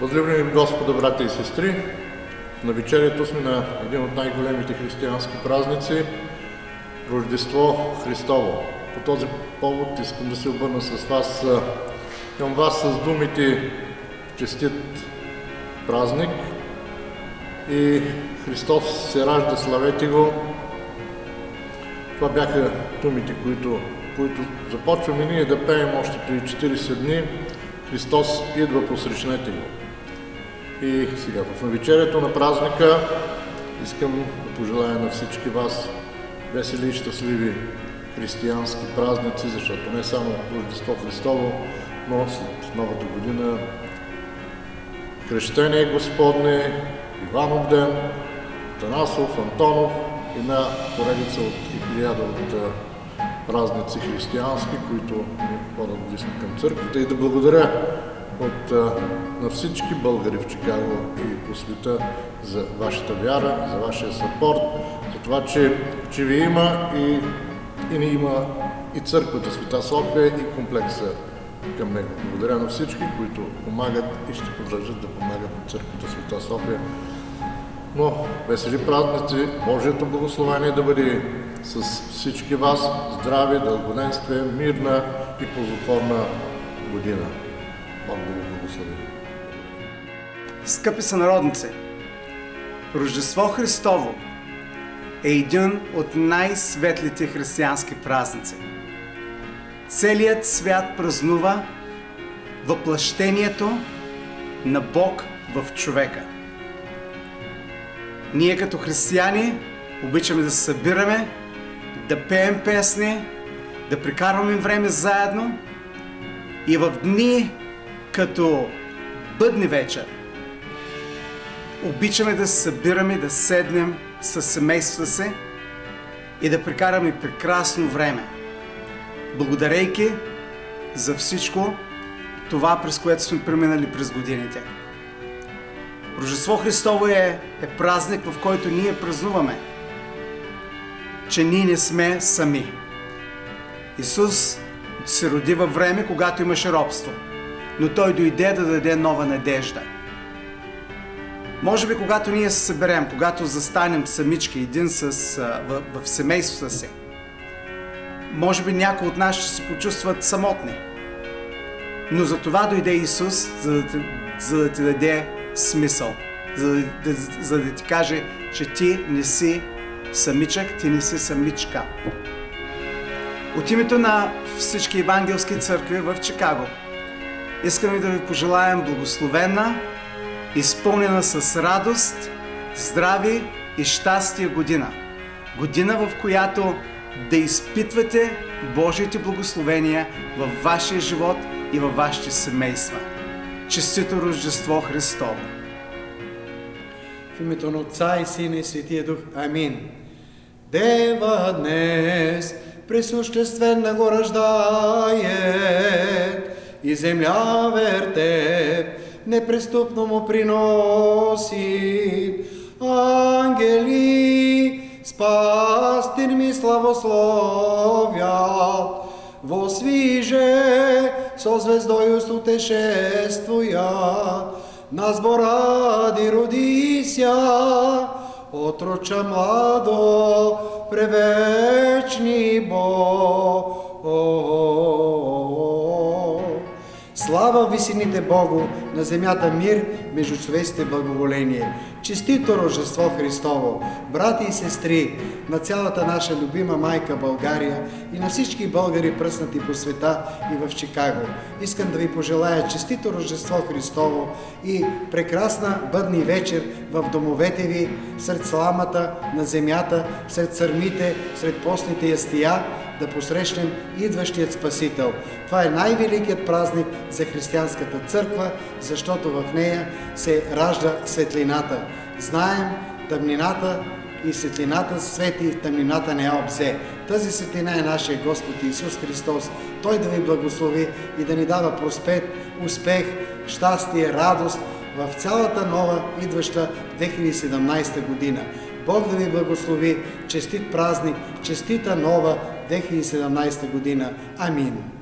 Възлюбени Господа, брата и сестри, на вечерието сме на един от най-големите християнски празници – Рождество Христово. По този повод искам да се обърна към вас с думите честит празник и Христос се ражда, славете го. Това бяха думите, които започваме ние да пеем още преди 40 дни. Христос идва, посрещнете го. И сега в навечерието на празника искам да пожелая на всички вас весели и щастливи християнски празници, защото не само Рождество Христово, но след новата година Кръщение Господне, Иванов ден, Танасов, Антонов и една поредица от илиада от празници християнски, които ни ходят близко към църквата, и да благодаря на всички българи в Чикаго и по света за вашата вяра, за вашия съпорт, за това, че ви има и ни има и църквата Света София и комплекса към него. Благодаря на всички, които помагат и ще продължат да помагат на църквата Света София. Но весели празници, Божието благословение да бъде с всички вас, здраве, дългоденствие, мирна и ползотворна година. Бог да ви благослови. Скъпи сънародници, Рождество Христово е един от най-светлите християнски празници. Целият свят празнува въплъщението на Бог в човека. Ние като християни обичаме да се събираме, да пеем песни, да прекарваме време заедно и в дни като бъдни вечер обичаме да се събираме, да седнем с семействата си и да прекараме прекрасно време, благодарейки за всичко това, през което сме преминали през годините. Рождество Христово е празник, в който ние празнуваме, че ние не сме сами. Исус се роди във време, когато имаше робство, но Той дойде да даде нова надежда. Може би, когато ние се съберем, когато застанем самички, в семейството си, може би някои от нас ще се почувстват самотни. Но за това дойде Исус, за да ти даде смисъл, за да ти каже, че ти не си самичък, ти не си самичка. От името на всички евангелски църкви в Чикаго искаме да ви пожелаем благословена, изпълнена с радост, здраве и щастие година. Година, в която да изпитвате Божиите благословения във вашия живот и във вашите семейства. Честито Рождество Христово! В името на Отца и Сина и Светия Дух. Амин. Дева днес пресуществена го рождае и земя вертеп непреступно му приноси. Ангели спастир ми славословят, возвиже со звездою сутешествуя, на зборади родися, отроча младо, превечни Бог. Слава висините Богу, на земята мир, между човеците благоволение. Честито Рождество Христово, брати и сестри, на цялата наша любима майка България и на всички българи пръснати по света и в Чикаго. Искам да ви пожелая честито Рождество Христово и прекрасна бъдни вечер в домовете ви, сред сламата на земята, сред сърмите, сред постните ястия, да посрещнем идващият Спасител. Това е най-великият празник за християнската църква, защото в нея се ражда светлината. Знаем, тъмнината и светлината свети, тъмнината не я обзе. Тази светлина е нашия Господ Исус Христос. Той да ви благослови и да ни дава просперитет, успех, щастие, радост в цялата нова идваща 2017 година. Бог да ви благослови, честит празник, честита нова 2017 година. Амин.